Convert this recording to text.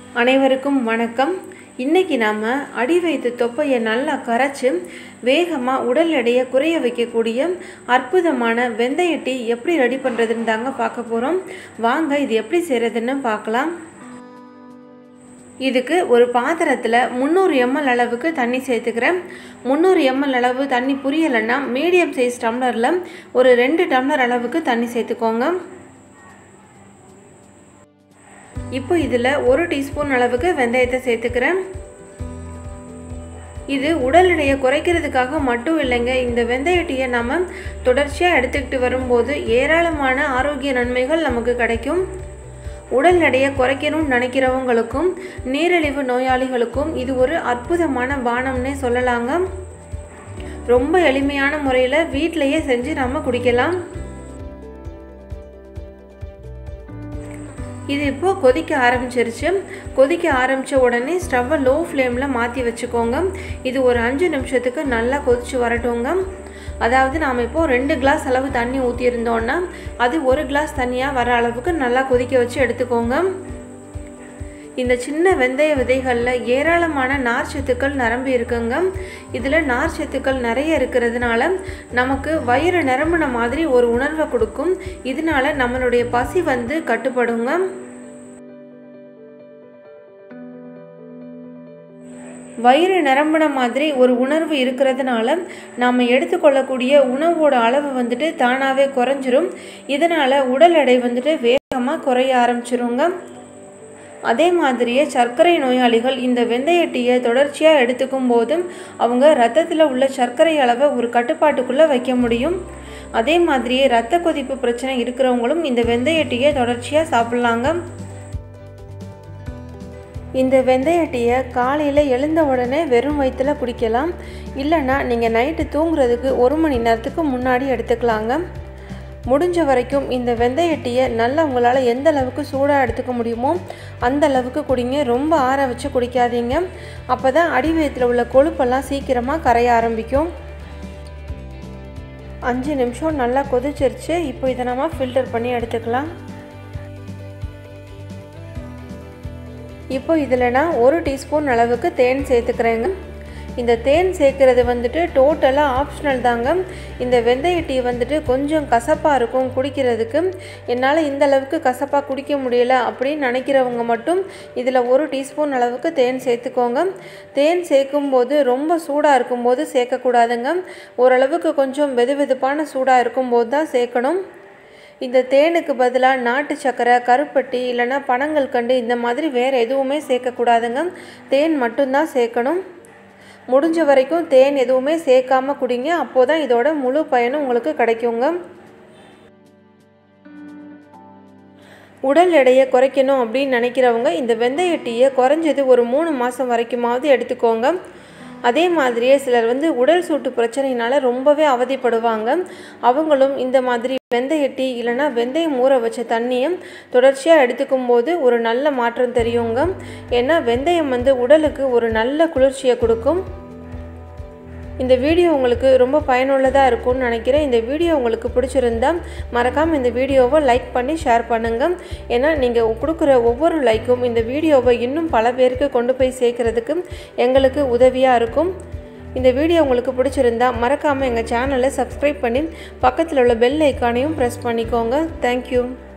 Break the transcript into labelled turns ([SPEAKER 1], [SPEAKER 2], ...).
[SPEAKER 1] அனைவருக்கும் வணக்கம். இன்னைக்கு நாம அடி வயிற்று தொப்பையை நல்லா கரைச்சு வேகமா உடல் எடையை குறைய வைக்கக்கூடிய அற்புதமான வெந்தய டீ எப்படி ரெடி பண்றதுன்னு தாங்க பார்க்க போறோம். வாங்க இது எப்படி செய்யறதுன்னு பார்க்கலாம். இதுக்கு ஒரு பாத்திரத்தில் 300 ml அளவுக்கு தண்ணி சேர்த்துக்கிறேன். 300 ml அளவு தண்ணி புரியலைன்னா மீடியம் சைஸ் டம்ளரில் ஒரு 2 டம்ளர் அளவுக்கு தண்ணி சேர்த்துக்கோங்க. இப்போ இதில் 1 டீஸ்பூன் அளவுக்கு வெந்தயத்தை சேர்த்துக்கிறேன். இது உடல் எடையை குறைக்கிறதுக்காக மட்டும் இல்லைங்க. இந்த வெந்தய டீயை நம்ம தொடர்ச்சியாக எடுத்துக்கிட்டு வரும்போது ஏராளமான ஆரோக்கிய நன்மைகள் நமக்கு கிடைக்கும். உடல் எடையை குறைக்கணும்னு நினைக்கிறவங்களுக்கும் நீரிழிவு நோயாளிகளுக்கும் இது ஒரு அற்புதமான பானம்னே சொல்லலாங்க. ரொம்ப எளிமையான முறையில் வீட்டிலையே செஞ்சு நம்ம குடிக்கலாம். இது இப்போ கொதிக்க ஆரம்பிச்சிருச்சு. கொதிக்க ஆரம்பித்த உடனே ஸ்டவ்வை லோ ஃப்ளேமில் மாற்றி வச்சுக்கோங்க. இது ஒரு 5 நிமிஷத்துக்கு நல்லா கொதிச்சு வரட்டுங்க. அதாவது நாம் இப்போது 2 கிளாஸ் அளவு தண்ணி ஊற்றியிருந்தோன்னா அது 1 கிளாஸ் தண்ணியாக வர அளவுக்கு நல்லா கொதிக்க வச்சு எடுத்துக்கோங்க. இந்த சின்ன வெந்தய விதைகளில் ஏராளமான நார்ச்சத்துக்கள் நிரம்பி இருக்குங்க. இதில் நார்ச்சத்துக்கள் நிறைய இருக்கிறதுனால நமக்கு வயிறு நிரம்பின மாதிரி ஒரு உணர்வை கொடுக்கும். இதனால நம்மளுடைய பசி கட்டுப்படுங்க. வயிறு நிரம்பின மாதிரி ஒரு உணர்வு இருக்கிறதுனால நாம் எடுத்துக்கொள்ளக்கூடிய உணவோட அளவு தானாகவே குறைஞ்சிரும். இதனால் உடல் எடை வேகமாக குறைய ஆரம்பிச்சிருங்க. அதே மாதிரியே சர்க்கரை நோயாளிகள் இந்த வெந்தய டீயை தொடர்ச்சியாக எடுத்துக்கும் போது அவங்க இரத்தத்தில் உள்ள சர்க்கரை அளவை ஒரு கட்டுப்பாட்டுக்குள்ளே வைக்க முடியும். அதே மாதிரியே இரத்த கொதிப்பு பிரச்சனை இருக்கிறவங்களும் இந்த வெந்தய டீயை தொடர்ச்சியாக சாப்பிட்லாங்க. இந்த வெந்தய டீயை காலையில் எழுந்த உடனே வெறும் வயிற்றில் குடிக்கலாம். இல்லைன்னா நீங்கள் நைட்டு தூங்குறதுக்கு 1 மணி நேரத்துக்கு முன்னாடி எடுத்துக்கலாங்க. முடிஞ்ச வரைக்கும் இந்த வெந்தய டீயை நல்லா உங்களால் எந்த அளவுக்கு சூடாக எடுத்துக்க முடியுமோ அந்த அளவுக்கு குடிங்க. ரொம்ப ஆற வச்சு குடிக்காதீங்க. அப்போ தான் அடி வயிற்றில் உள்ள கொழுப்பெல்லாம் சீக்கிரமாக கரைய ஆரம்பிக்கும். 5 நிமிஷம் நல்லா கொதிச்சிருச்சு. இப்போ இதை நம்ம ஃபில்டர் பண்ணி எடுத்துக்கலாம். இப்போ இதில் நான் 1 டீஸ்பூன் அளவுக்கு தேன் சேர்த்துக்கிறேங்க. இந்த தேன் சேர்க்குறது டோட்டலாக ஆப்ஷனல் தாங்க. இந்த வெந்தய டீ கொஞ்சம் கசப்பாக இருக்கும் குடிக்கிறதுக்கு. என்னால் இந்த அளவுக்கு கசப்பாக குடிக்க முடியல அப்படின்னு நினைக்கிறவங்க மட்டும் இதில் 1 டீஸ்பூன் அளவுக்கு தேன் சேர்த்துக்கோங்க. தேன் சேர்க்கும்போது ரொம்ப சூடாக இருக்கும்போது சேர்க்கக்கூடாதுங்க. ஓரளவுக்கு கொஞ்சம் வெதுவெதுப்பான சூடாக இருக்கும்போது தான் சேர்க்கணும். இந்த தேனுக்கு பதிலாக நாட்டு சக்கரை, கருப்பட்டி இல்லைன்னா பனங்கல்கண்டு இந்த மாதிரி வேறு எதுவுமே சேர்க்கக்கூடாதுங்க. தேன் மட்டும்தான் சேர்க்கணும். முடிஞ்ச வரைக்கும் தேன் எதுவுமே சேர்க்காம குடிங்க. அப்போ தான் இதோட முழு பயனும் உங்களுக்கு கிடைக்குங்க. உடல் எடையை குறைக்கணும் அப்படின்னு நினைக்கிறவங்க இந்த வெந்தய டீயை குறைஞ்சது ஒரு 3 மாதம் வரைக்குமாவது எடுத்துக்கோங்க. அதே மாதிரியே சிலர் உடல் சூட்டு பிரச்சனையினால ரொம்பவே அவதிப்படுவாங்க. அவங்களும் இந்த மாதிரி வெந்தய டீ இல்லைன்னா வெந்தயம் ஊற வச்ச தண்ணியை தொடர்ச்சியாக எடுத்துக்கும் போது ஒரு நல்ல மாற்றம் தெரியுங்க. ஏன்னா வெந்தயம் உடலுக்கு ஒரு நல்ல குளிர்ச்சியை கொடுக்கும். இந்த வீடியோ உங்களுக்கு ரொம்ப பயனுள்ளதாக இருக்கும்னு நினைக்கிறேன். இந்த வீடியோ உங்களுக்கு பிடிச்சிருந்தா மறக்காமல் இந்த வீடியோவை லைக் பண்ணி ஷேர் பண்ணுங்கள். ஏன்னா நீங்கள் கொடுக்குற ஒவ்வொரு லைக்கும் இந்த வீடியோவை இன்னும் பல பேருக்கு கொண்டு போய் சேர்க்குறதுக்கு எங்களுக்கு உதவியாக இருக்கும். இந்த வீடியோ உங்களுக்கு பிடிச்சிருந்தா மறக்காமல் எங்கள் சேனலை சப்ஸ்கிரைப் பண்ணி பக்கத்தில் உள்ள பெல் ஐக்கானையும் ப்ரெஸ் பண்ணிக்கோங்க. தேங்க்யூ.